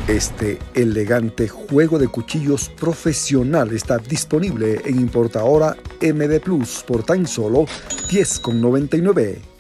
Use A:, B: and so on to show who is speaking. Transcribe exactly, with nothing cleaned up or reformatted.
A: Este elegante juego de cuchillos profesional está disponible en importadora M D Plus por tan solo diez con noventa y nueve.